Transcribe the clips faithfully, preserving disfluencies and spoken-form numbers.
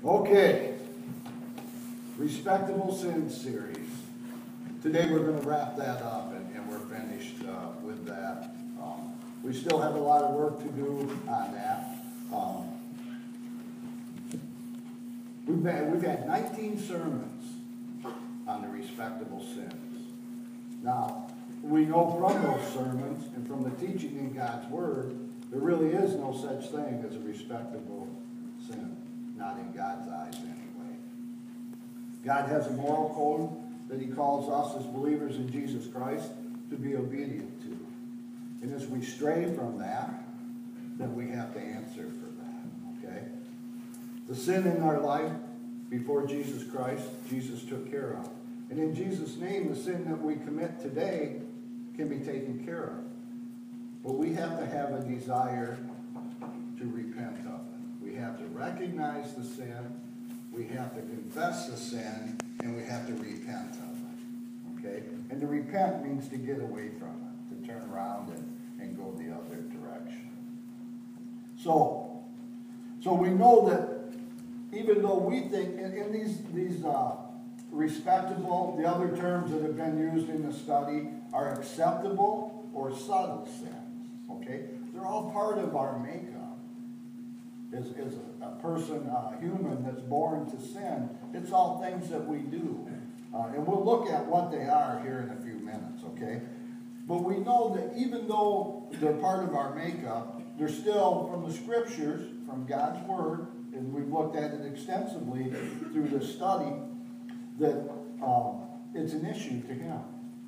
Okay, Respectable Sins series. Today we're going to wrap that up and, and we're finished uh, with that. Um, we still have a lot of work to do on that. Um, we've, been, we've had nineteen sermons on the respectable sins. Now, we know from those sermons and from the teaching in God's Word, there really is no such thing as a respectable sin. Not in God's eyes anyway. God has a moral code that he calls us as believers in Jesus Christ to be obedient to. And as we stray from that, then we have to answer for that, okay? The sin in our life before Jesus Christ, Jesus took care of. And in Jesus' name, the sin that we commit today can be taken care of. But we have to have a desire to repent of it. We have to recognize the sin, we have to confess the sin, and we have to repent of it. Okay? And to repent means to get away from it, to turn around and, and go the other direction. So, so we know that even though we think, in, in these, these uh, respectable, the other terms that have been used in the study are acceptable or subtle sins. Okay? They're all part of our makeup. As, as a, a person, a human that's born to sin, it's all things that we do. Uh, and we'll look at what they are here in a few minutes, okay? But we know that even though they're part of our makeup, they're still from the Scriptures, from God's Word, and we've looked at it extensively through this study, that um, it's an issue to Him.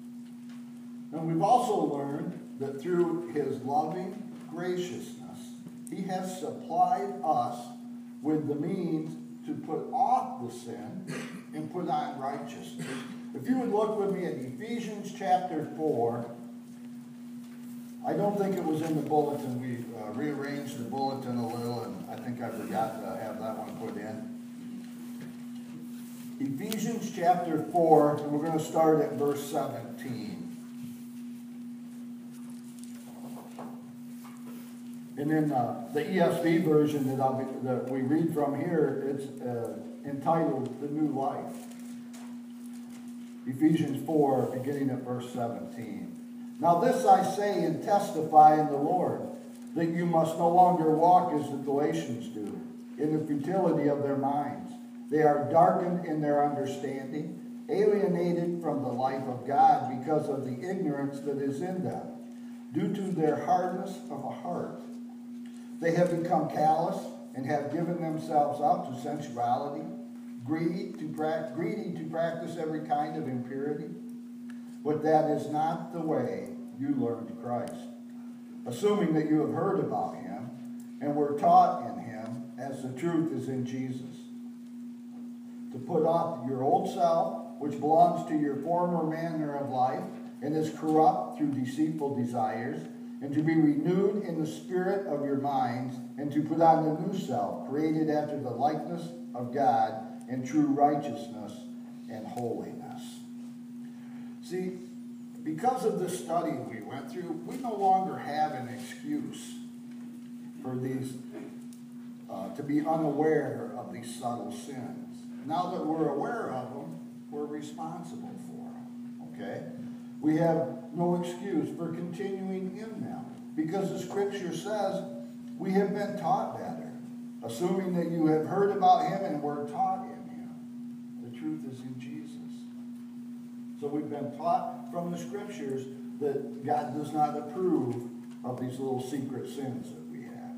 And we've also learned that through His loving graciousness, He has supplied us with the means to put off the sin and put on righteousness. If you would look with me at Ephesians chapter four, I don't think it was in the bulletin. We uh, rearranged the bulletin a little, and I think I forgot to have that one put in. Ephesians chapter four, and we're going to start at verse seventeen. And in uh, the E S V version that, I'll be, that we read from here, it's uh, entitled The New Life. Ephesians four, beginning at verse seventeen. Now this I say and testify in the Lord, that you must no longer walk as the Galatians do, in the futility of their minds. They are darkened in their understanding, alienated from the life of God because of the ignorance that is in them, due to their hardness of a heart. They have become callous and have given themselves up to sensuality, greedy to, pra- greedy to practice every kind of impurity. But that is not the way you learned Christ, assuming that you have heard about him and were taught in him as the truth is in Jesus. To put off your old self, which belongs to your former manner of life and is corrupt through deceitful desires, and to be renewed in the spirit of your minds, and to put on the new self, created after the likeness of God in true righteousness and holiness. See, because of this study we went through, we no longer have an excuse for these, uh, to be unaware of these subtle sins. Now that we're aware of them, we're responsible for them, okay? We have no excuse for continuing in them, because the Scripture says we have been taught better, assuming that you have heard about him and were taught in him. The truth is in Jesus. So we've been taught from the Scriptures that God does not approve of these little secret sins that we have.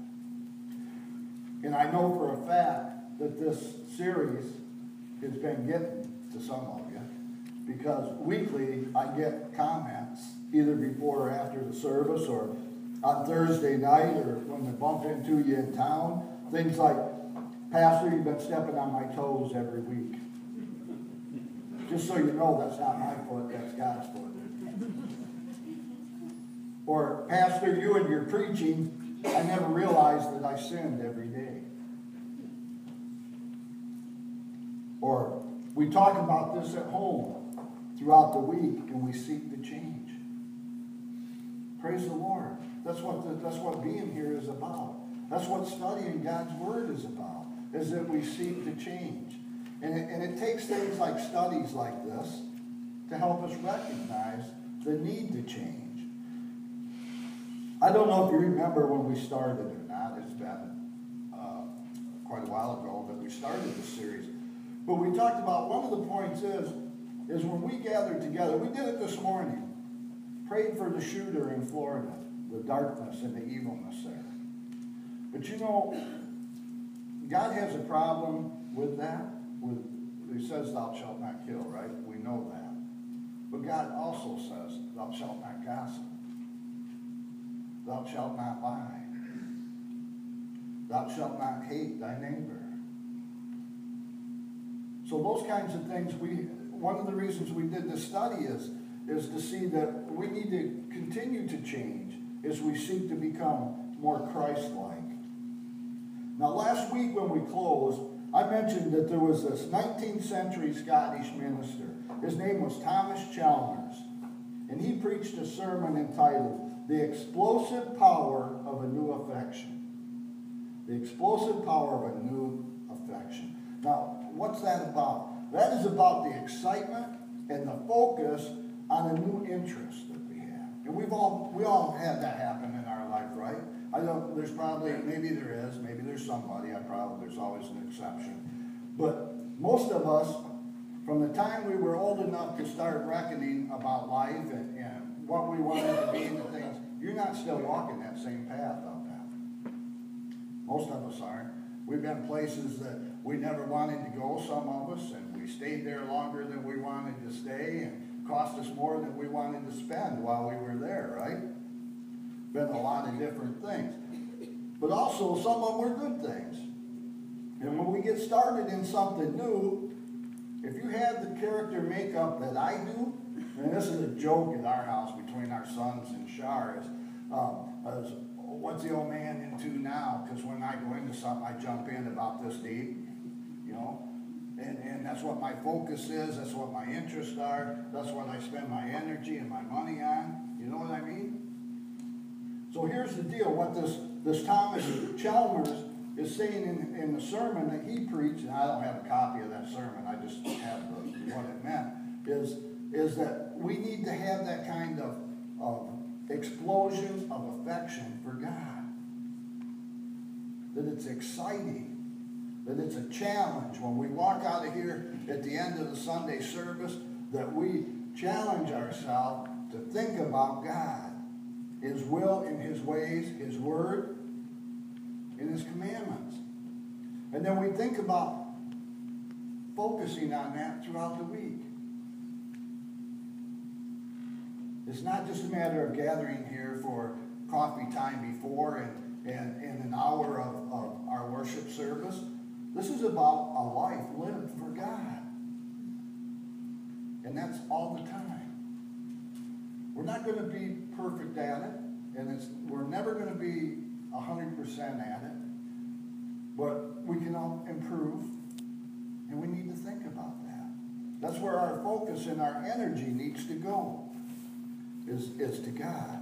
And I know for a fact that this series has been getting to some of you, because weekly I get comments either before or after the service or on Thursday night or when they bump into you in town. Things like, Pastor, you've been stepping on my toes every week. Just so you know, that's not my foot, that's God's foot. Or, Pastor, you and your preaching, I never realized that I sinned every day. Or, we talk about this at home throughout the week, and we seek to change. Praise the Lord. That's what the, that's what being here is about. That's what studying God's Word is about. is that we seek to change. And it, and it takes things like studies like this to help us recognize the need to change. I don't know if you remember when we started or not. It's been uh, quite a while ago that we started this series. But we talked about one of the points is, is when we gathered together, we did it this morning, prayed for the shooter in Florida, the darkness and the evilness there. But you know, God has a problem with that. With, he says, thou shalt not kill, right? We know that. But God also says, thou shalt not gossip. Thou shalt not lie. Thou shalt not hate thy neighbor. So those kinds of things, we one of the reasons we did this study is, is to see that we need to continue to change as we seek to become more Christ-like. Now last week when we closed, I mentioned that there was this nineteenth century Scottish minister. His name was Thomas Chalmers. And he preached a sermon entitled, The Explosive Power of a New Affection. The Explosive Power of a New Affection. Now, what's that about? That is about the excitement and the focus on a new interest that we have. And we've all, we all had that happen in our life, right? I don't, there's probably, maybe there is, maybe there's somebody, I probably, there's always an exception. But most of us, from the time we were old enough to start reckoning about life and, and what we wanted to be and the things, you're not still walking that same path out there. Most of us aren't. We've been places that we never wanted to go, some of us, and we stayed there longer than we wanted to stay and cost us more than we wanted to spend while we were there, right? Been a lot of different things. But also, some of them were good things. And when we get started in something new, if you have the character makeup that I do, and this is a joke at our house between our sons and Shar, is, um, is what's the old man into now? Because when I go into something, I jump in about this deep, you know? And, and that's what my focus is, that's what my interests are, that's what I spend my energy and my money on. You know what I mean? So here's the deal, what this, this Thomas Chalmers is saying in, in the sermon that he preached, and I don't have a copy of that sermon, I just have the, what it meant, is, is that we need to have that kind of, of explosion of affection for God. That it's exciting, that it's a challenge. When we walk out of here at the end of the Sunday service, that we challenge ourselves to think about God, His will and His ways, His word, and His commandments. And then we think about focusing on that throughout the week. It's not just a matter of gathering here for coffee time before and, and, and an hour of, of our worship service. This is about a life lived for God. And that's all the time. We're not going to be perfect at it, and it's, we're never going to be one hundred percent at it, but we can all improve, and we need to think about that. That's where our focus and our energy needs to go, is, is to God.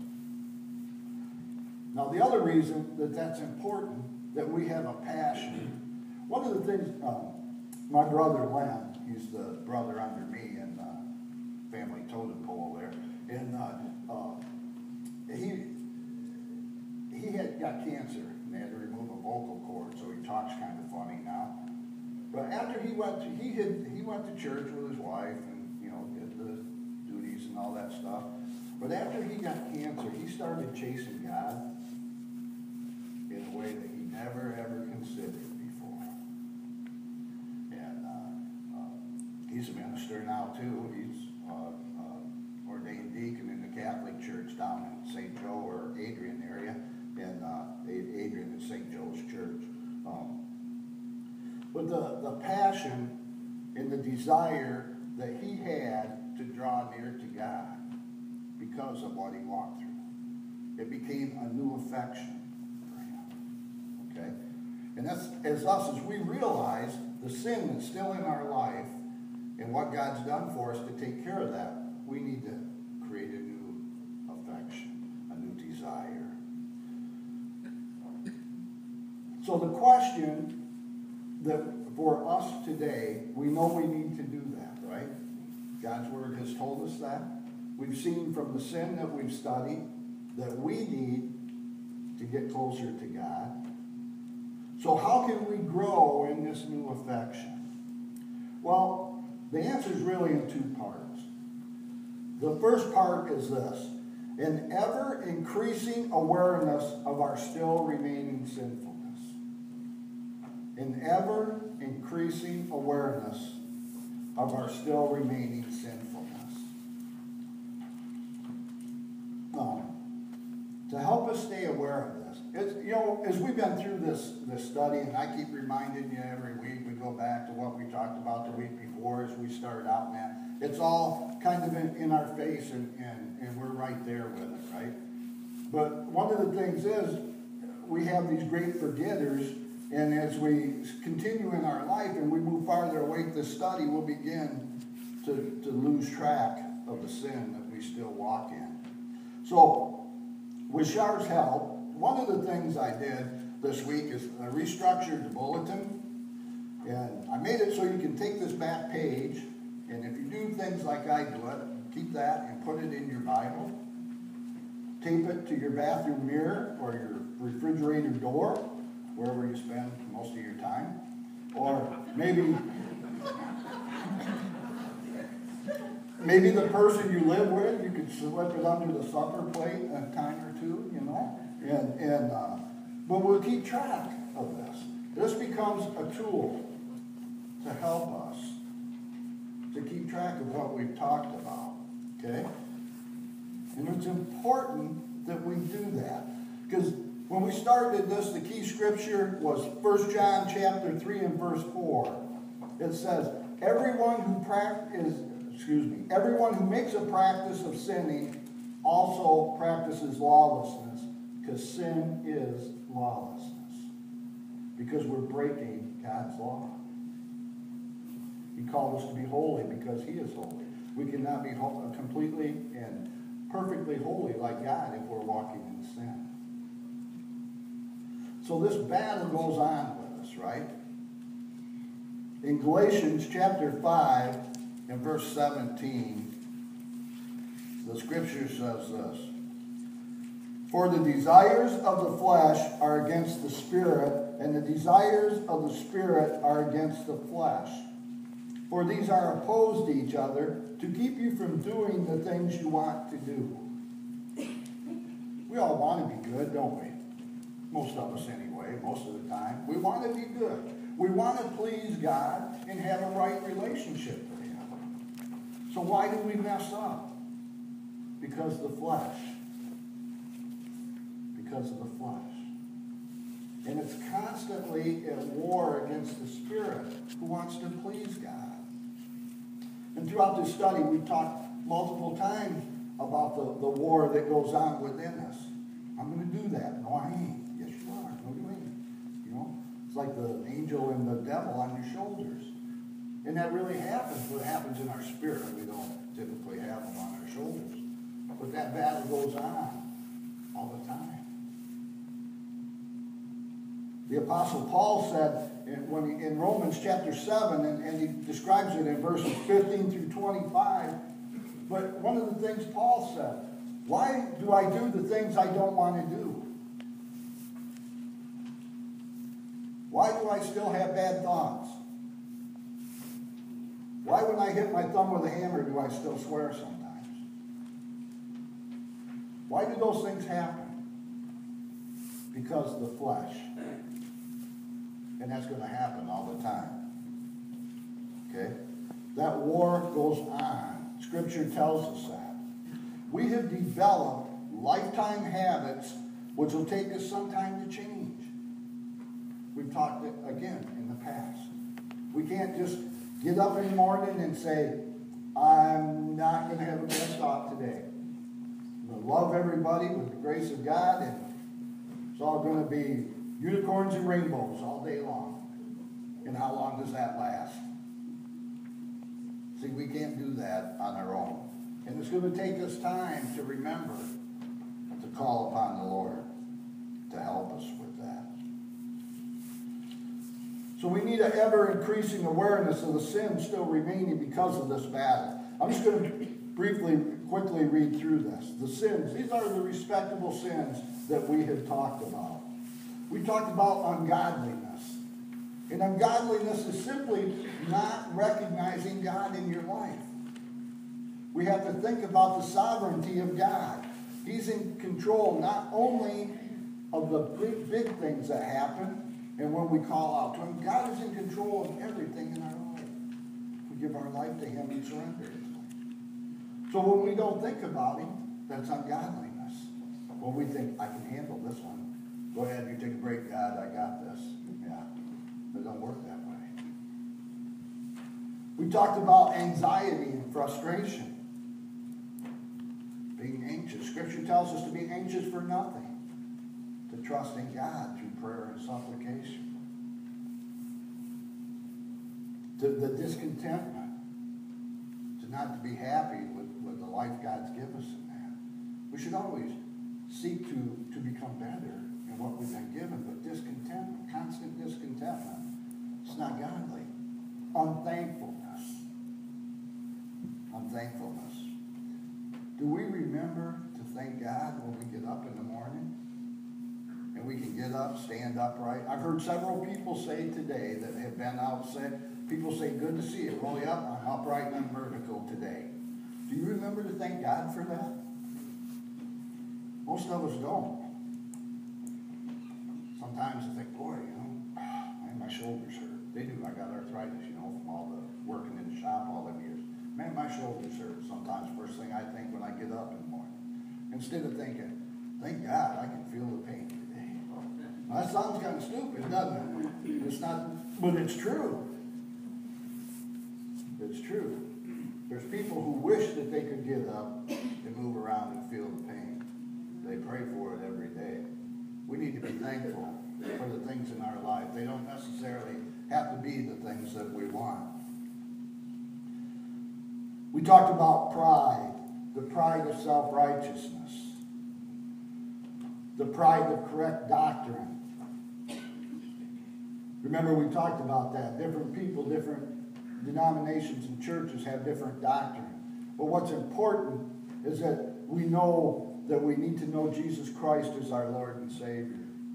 Now, the other reason that that's important, that we have a passion, one of the things, um, my brother Len, he's the brother under me in uh, family totem pole there, and uh, uh, he he had got cancer, and they had to remove a vocal cord, so he talks kind of funny now. But after he went to, he had he went to church with his wife, and you know, did the duties and all that stuff. But after he got cancer, he started chasing God in a way that he never ever considered before. And uh, uh, he's a minister now too. He's uh, uh, ordained deacon in the Catholic Church down in Saint Joe or Adrian area, and uh, Adrian and Saint Joe's Church. Um, but the, the passion and the desire that he had to draw near to God because of what he walked through, it became a new affection for him. Okay? And that's, as us, as we realize the sin that's still in our life and what God's done for us to take care of that, we need to create a new affection, a new desire. So the question that for us today, we know we need to do that, right? God's Word has told us that. We've seen from the sin that we've studied that we need to get closer to God. So how can we grow in this new affection? Well, the answer is really in two parts. The first part is this: an ever-increasing awareness of our still remaining sinfulness. An ever-increasing awareness of our still remaining sinfulness. Um, to help us stay aware of this, it's, you know, as we've been through this, this study, and I keep reminding you every week, we go back to what we talked about the week before as we started out in that. It's all kind of in, in our face, and, and, and we're right there with it, right? But one of the things is, we have these great forgetters, and as we continue in our life and we move farther away from the study, we'll begin to, to lose track of the sin that we still walk in. So, with Shar's help, one of the things I did this week is I restructured the bulletin, and I made it so you can take this back page, and if you do things like I do it, keep that and put it in your Bible, tape it to your bathroom mirror or your refrigerator door, wherever you spend most of your time, or maybe maybe the person you live with, you could slip it under the supper plate a time or two, you know, and and uh, but we'll keep track of this. This becomes a tool to help us to keep track of what we've talked about, okay? And it's important that we do that, because when we started this, the key scripture was First John chapter three and verse four. It says, everyone who practice, excuse me, everyone who makes a practice of sinning also practices lawlessness, because sin is lawlessness. Because we're breaking God's law. He called us to be holy because he is holy. We cannot be completely and perfectly holy like God if we're walking in sin. So this battle goes on with us, right? In Galatians chapter five and verse seventeen, the scripture says this: for the desires of the flesh are against the Spirit, and the desires of the Spirit are against the flesh. For these are opposed to each other to keep you from doing the things you want to do. We all want to be good, don't we? Most of us anyway, most of the time. We want to be good. We want to please God and have a right relationship with him. So why do we mess up? Because of the flesh. Because of the flesh. And it's constantly at war against the Spirit who wants to please God. And throughout this study, we've talked multiple times about the, the war that goes on within us. I'm going to do that. No, I ain't. Yes, you are. No, you ain't. You know, it's like the angel and the devil on your shoulders. And that really happens. What happens in our spirit, we don't typically have them on our shoulders. But that battle goes on all the time. The Apostle Paul said in, when he, in Romans chapter seven, and, and he describes it in verses fifteen through twenty-five, but one of the things Paul said, why do I do the things I don't want to do? Why do I still have bad thoughts? Why when I hit my thumb with a hammer do I still swear sometimes? Why do those things happen? Because of the flesh. And that's going to happen all the time. Okay? That war goes on. Scripture tells us that. We have developed lifetime habits which will take us some time to change. We've talked it again in the past. We can't just get up in the morning and say, I'm not going to have a bad thought today. I'm going to love everybody with the grace of God, and it's all going to be unicorns and rainbows all day long. And how long does that last? See, we can't do that on our own. And it's going to take us time to remember to call upon the Lord to help us with that. So we need an ever-increasing awareness of the sin still remaining because of this battle. I'm just going to briefly, quickly read through this. The sins, these are the respectable sins that we have talked about. We talked about ungodliness. And ungodliness is simply not recognizing God in your life. We have to think about the sovereignty of God. He's in control not only of the big, big things that happen and when we call out to Him. God is in control of everything in our life. We give our life to Him and surrender it to Him. So when we don't think about Him, that's ungodliness. When we think, I can handle this one. Go ahead, you take a break, God, I got this. Yeah, it doesn't work that way. We talked about anxiety and frustration. Being anxious. Scripture tells us to be anxious for nothing. To trust in God through prayer and supplication. To the discontentment. To not to be happy with, with the life God's given us in that. We should always seek to, to become better in what we've been given, but discontentment, constant discontentment, it's not godly. Unthankfulness. Unthankfulness. Do we remember to thank God when we get up in the morning? And we can get up, stand upright. I've heard several people say today that have been out sick. People say, good to see you. Roll you up. I'm upright and I'm vertical today. Do you remember to thank God for that? Most of us don't. Sometimes I think, boy, you know, man, my shoulders hurt. They do. I got arthritis, you know, from all the working in the shop all the years. Man, my shoulders hurt sometimes. First thing I think when I get up in the morning. Instead of thinking, thank God I can feel the pain today. Now, that sounds kind of stupid, doesn't it? It's not, but it's true. It's true. There's people who wish that they could get up and move around and feel the pain. They pray for it every day. We need to be thankful for the things in our life. They don't necessarily have to be the things that we want. We talked about pride, the pride of self-righteousness, the pride of correct doctrine. Remember, we talked about that. Different people, different denominations and churches have different doctrine. But what's important is that we know that we need to know Jesus Christ as our Lord and Savior.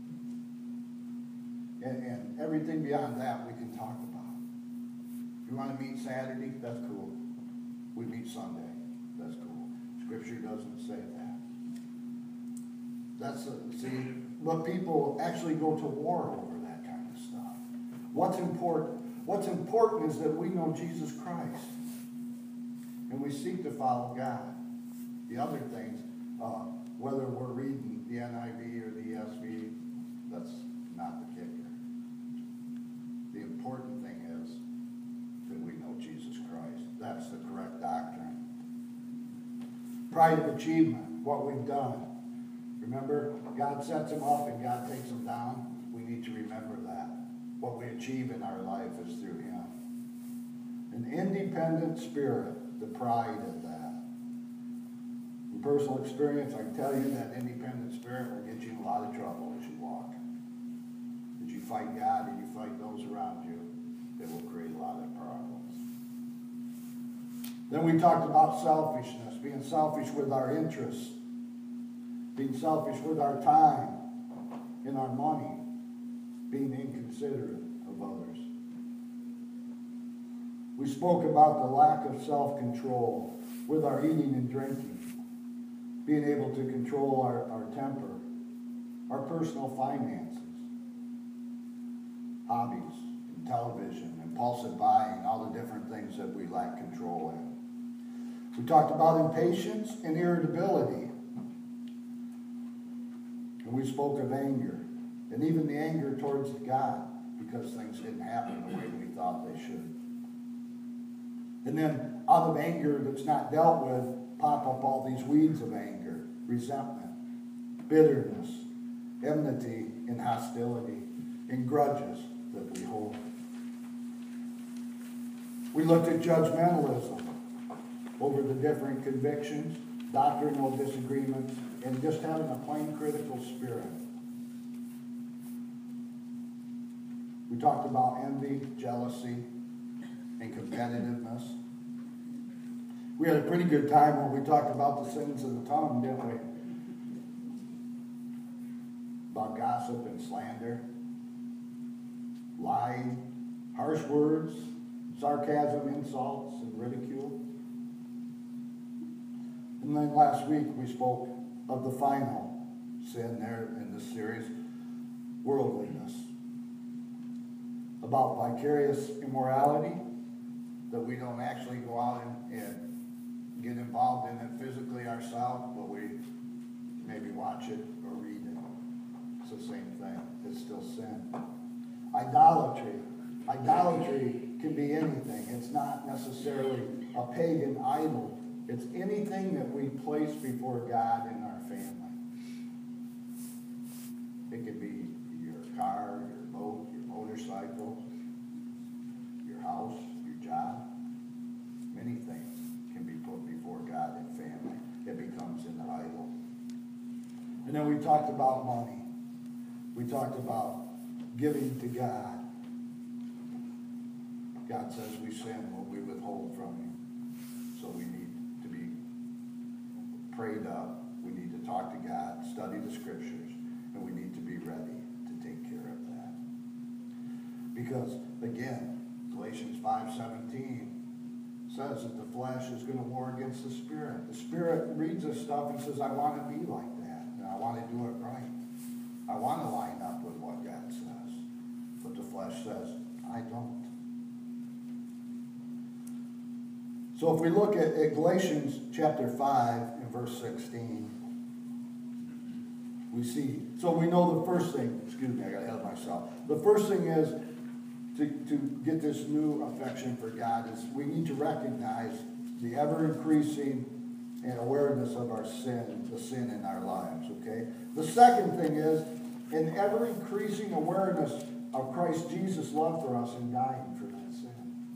And, and everything beyond that we can talk about. If you want to meet Saturday, that's cool. We meet Sunday. That's cool. Scripture doesn't say that. That's a, see, but people actually go to war over that kind of stuff. What's important? What's important is that we know Jesus Christ, and we seek to follow God. The other things, uh, whether we're reading the N I V or the E S V, that's not the kicker. The important thing is that we know Jesus Christ. That's the correct doctrine. Pride of achievement, what we've done. Remember, God sets them up and God takes them down. We need to remember that. What we achieve in our life is through Him. An independent spirit, the pride of that. From personal experience, I can tell you that independent spirit will get you in a lot of trouble as you walk. As you fight God and you fight those around you, it will create a lot of problems. Then we talked about selfishness, being selfish with our interests, being selfish with our time and our money, being inconsiderate of others. We spoke about the lack of self-control with our eating and drinking, being able to control our, our temper, our personal finances, hobbies, and television, impulsive buying, all the different things that we lack control in. We talked about impatience and irritability. And we spoke of anger, and even the anger towards God, because things didn't happen the way we thought they should. And then out of anger that's not dealt with, pop up all these weeds of anger, resentment, bitterness, enmity, and hostility, and grudges that we hold. We looked at judgmentalism over the different convictions, doctrinal disagreements, and just having a plain critical spirit. We We talked about envy, jealousy, and competitiveness. We had a pretty good time when we talked about the sins of the tongue, didn't we? About gossip and slander, lying, harsh words, sarcasm, insults, and ridicule. And then last week we spoke of the final sin there in this series, worldliness. About vicarious immorality, that we don't actually go out and, and get involved in it physically ourselves, but we maybe watch it or read it. It's the same thing. It's still sin. Idolatry. Idolatry can be anything. It's not necessarily a pagan idol. It's anything that we place before God in our family. It could be your car, your boat, your motorcycle, your house, your job. Many things can be put before God and family. It becomes an idol. And then we talked about money. We talked about giving to God. God says we sin when we withhold from Him. So we need to be prayed up. We need to talk to God, study the Scriptures, and we need to be ready to take care of that. Because, again, Galatians five seventeen says that the flesh is going to war against the Spirit. The Spirit reads us stuff and says, I want to be like that, and I want to do it right. I want to line up with what God says. But the flesh says, I don't. So if we look at, at Galatians chapter five and verse sixteen, we see, so we know the first thing, excuse me, I got ahead of myself. The first thing is to, to get this new affection for God is we need to recognize the ever-increasing and awareness of our sin, the sin in our lives, okay? The second thing is an ever-increasing awareness of Christ Jesus' love for us and dying for that sin.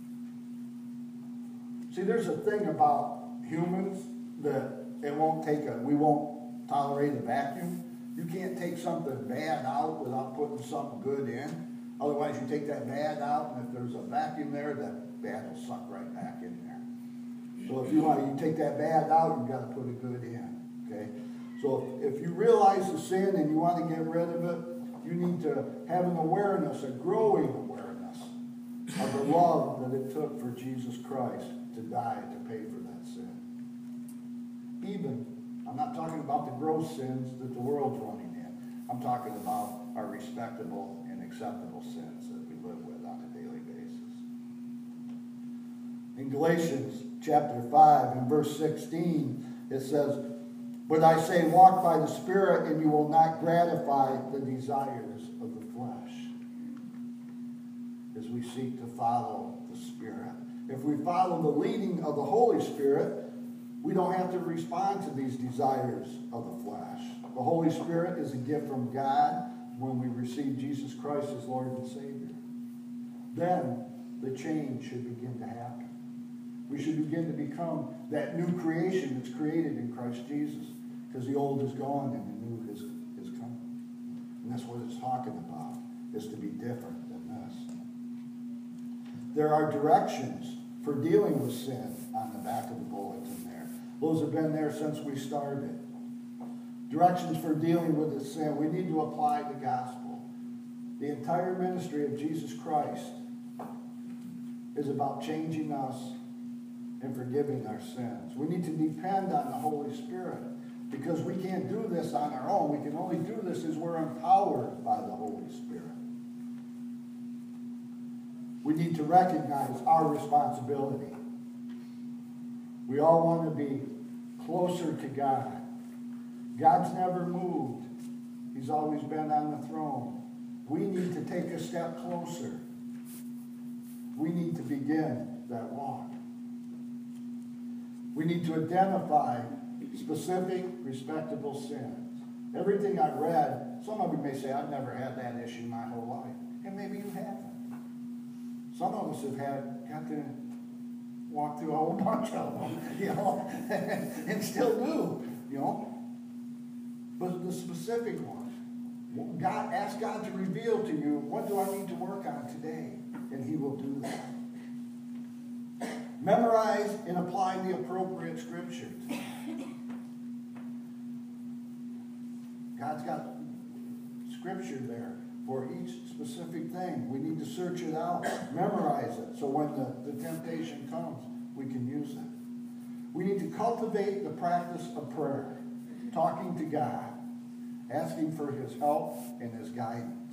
See, there's a thing about humans that it won't take a, we won't tolerate a vacuum. You can't take something bad out without putting something good in. Otherwise, you take that bad out, and if there's a vacuum there, that bad will suck right back in there. So if you want, you take that bad out, you've got to put a good in, okay? So if, if you realize the sin and you want to get rid of it, you need to have an awareness, a growing awareness of the love that it took for Jesus Christ to die to pay for that sin. Even, I'm not talking about the gross sins that the world's running in. I'm talking about our respectable and acceptable sins that we live with on a daily basis. In Galatians chapter five and verse sixteen, it says, but I say, walk by the Spirit, and you will not gratify the desires of the flesh. As we seek to follow the Spirit. If we follow the leading of the Holy Spirit, we don't have to respond to these desires of the flesh. The Holy Spirit is a gift from God when we receive Jesus Christ as Lord and Savior. Then the change should begin to happen. We should begin to become that new creation that's created in Christ Jesus, because the old is gone and the new has, has come. And that's what it's talking about, is to be different than this. There are directions for dealing with sin on the back of the bulletin there. Those have been there since we started. Directions for dealing with the sin. We need to apply the gospel. The entire ministry of Jesus Christ is about changing us and forgiving our sins. We need to depend on the Holy Spirit, because we can't do this on our own. We can only do this as we're empowered by the Holy Spirit. We need to recognize our responsibility. We all want to be closer to God. God's never moved. He's always been on the throne. We need to take a step closer. We need to begin that walk. We need to identify specific, respectable sins. Everything I read, some of you may say, I've never had that issue my whole life. And maybe you haven't. Some of us have had, got to walk through a whole bunch of them, you know, and still do, you know. But the specific one, God, ask God to reveal to you, what do I need to work on today? And he will do that. Memorize and apply the appropriate scriptures. God's got scripture there for each specific thing. We need to search it out, memorize it, so when the, the temptation comes, we can use it. We need to cultivate the practice of prayer, talking to God, asking for his help and his guidance.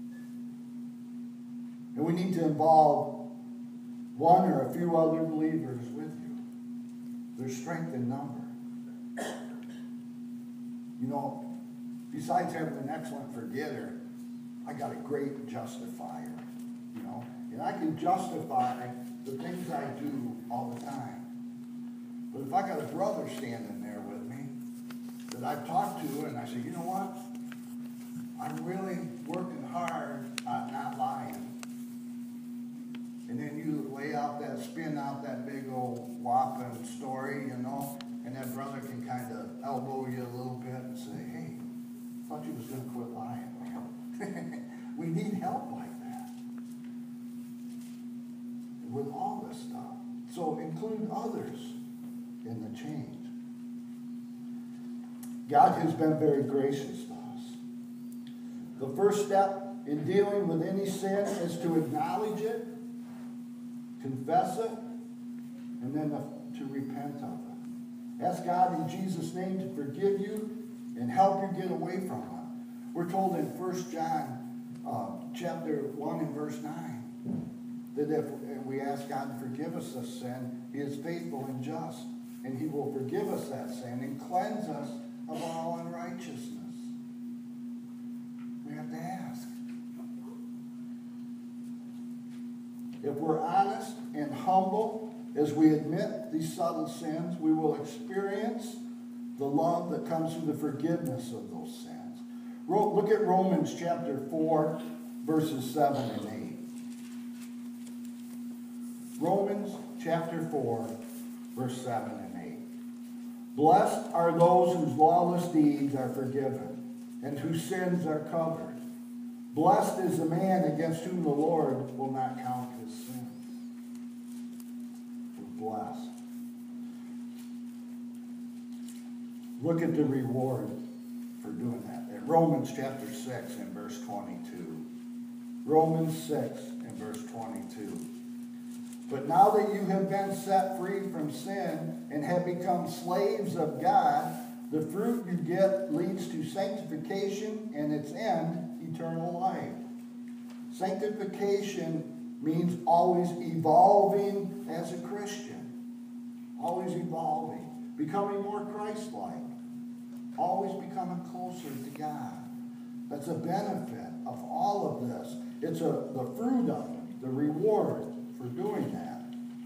And we need to involve one or a few other believers with you. There's strength in number. You know, besides having an excellent forgetter, I got a great justifier, you know. And I can justify the things I do all the time. But if I got a brother standing there with me that I've talked to and I say, you know what? I'm really working hard at not lying. And then you lay out that, spin out that big old whopping story, you know, and that brother can kind of elbow you a little bit and say, hey, I thought you was going to quit lying, man. We need help like that with all this stuff. So include others in the change. God has been very gracious to us. The first step in dealing with any sin is to acknowledge it, confess it, and then to repent of it. Ask God in Jesus' name to forgive you and help you get away from it. We're told in First John uh, chapter one and verse nine that if we ask God to forgive us of sin, he is faithful and just, and he will forgive us that sin and cleanse us of all unrighteousness. We have to ask. If we're honest and humble as we admit these subtle sins, we will experience the love that comes through the forgiveness of those sins. Look at Romans chapter four, verses seven and eight. Romans chapter four, verse seven and eight. Blessed are those whose lawless deeds are forgiven and whose sins are covered. Blessed is the man against whom the Lord will not count his sins. We're blessed. Look at the reward for doing that. In Romans chapter six and verse twenty-two. Romans six and verse twenty-two. But now that you have been set free from sin and have become slaves of God, the fruit you get leads to sanctification and its end, eternal life. Sanctification means always evolving as a Christian. Always evolving. Becoming more Christ-like. Always becoming closer to God. That's a benefit of all of this. It's a, the fruit of it, the reward for doing that.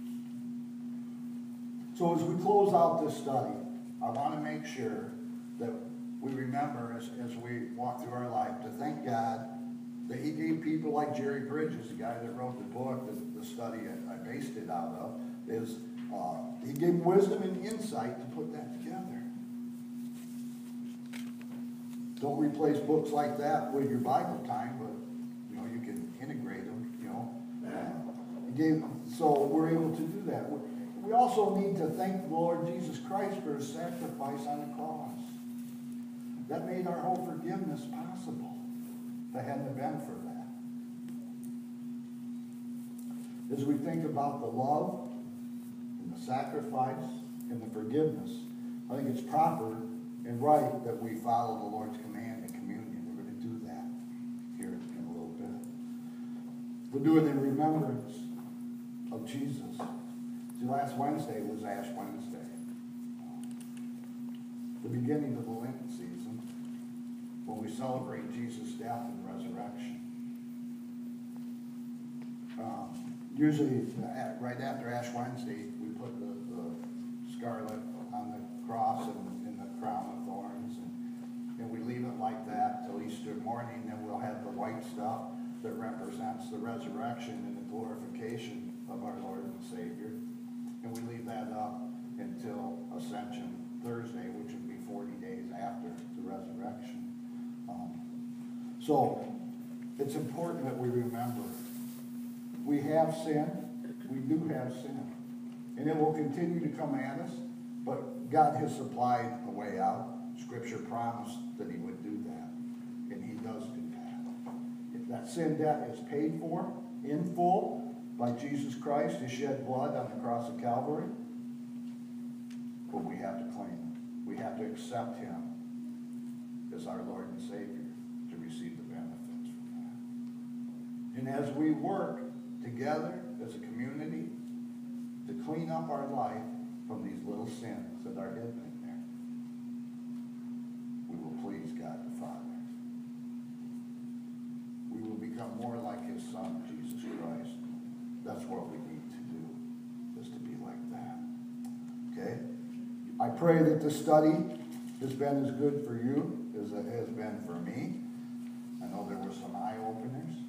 So as we close out this study, I want to make sure that we remember as, as we walk through our life to thank God that he gave people like Jerry Bridges, the guy that wrote the book, the, the study I, I based it out of, is uh, he gave wisdom and insight to put that together. Don't replace books like that with your Bible time, but you know you can integrate them. You know, uh, he gave, so we're able to do that. We, we also need to thank the Lord Jesus Christ for his sacrifice on the cross. That made our whole forgiveness possible. If it hadn't been for that. As we think about the love and the sacrifice and the forgiveness, I think it's proper and right that we follow the Lord's command in communion. We're going to do that here in a little bit. We'll do it in remembrance of Jesus. See, last Wednesday was Ash Wednesday. The beginning of the Lenten season, when we celebrate Jesus' death and resurrection. Um, usually, right after Ash Wednesday, we put the, the scarlet on the cross and, and the crown of thorns, and, and we leave it like that till Easter morning. Then we'll have the white stuff that represents the resurrection and the glorification of our Lord and Savior. And we leave that up until Ascension Thursday, which would be forty days after the resurrection. Um, So it's important that we remember we have sin. We do have sin. And it will continue to come at us, but God has supplied a way out. Scripture promised that he would do that, and he does do that. If that sin debt is paid for in full by Jesus Christ, his shed blood on the cross of Calvary, but we have to claim him. We have to accept him as our Lord and Savior to receive the benefits from that. And as we work together as a community to clean up our life from these little sins that are hidden in there, we will please God the Father. We will become more like his Son, Jesus Christ. That's what we need to do, is to be like that. Okay? I pray that this study has been as good for you as it has been for me. I know there were some eye-openers.